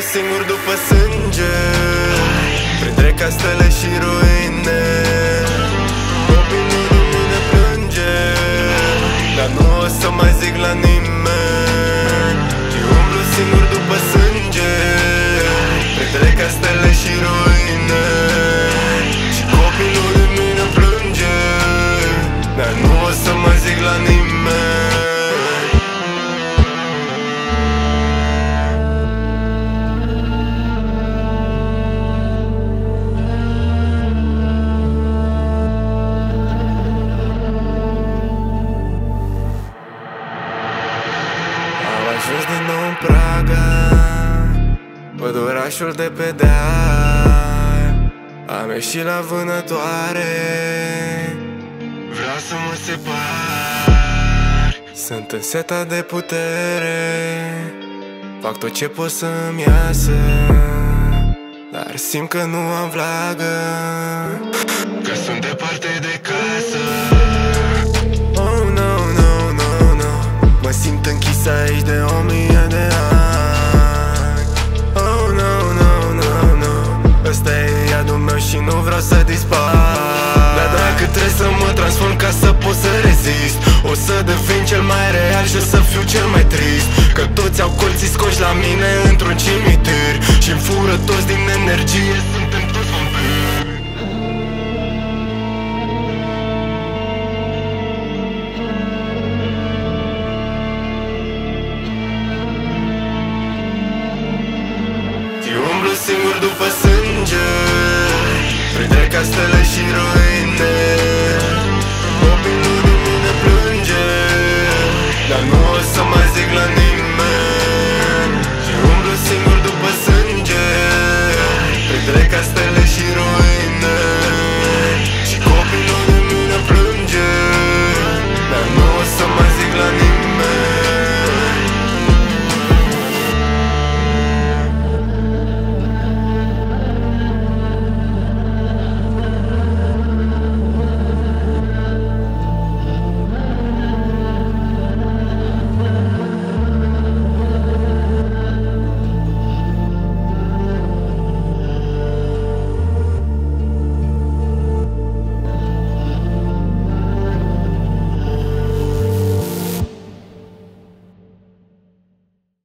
singur după sânge, printre castele și ruine. Copilul de mine plânge, dar nu o să mai zic la nimeni. Și umblu singur după sânge, printre castele și ruine. Și copilul de mine plânge, dar nu o să mai zic la nimeni. Am ajuns din nou în Praga, pădurașul de pe deal. Am ieșit la vânătoare, vreau să mă separ. Sunt în seta de putere, fac tot ce pot să-mi iasă, dar simt că nu am vlagă, că sunt departe de casă. Oh, no, no, no, no. Mă simt închis aici de 1000 de ani. Oh, no, no, no, no. Ăsta e iadul meu și nu vreau să dispar. Dar dacă trebuie să mă transform ca să pot să rezist, o să devin cel mai real și o să fiu cel mai trist. Că toți au colții scoși la mine într-un cimitir și-mi fură toți din energie. Sunt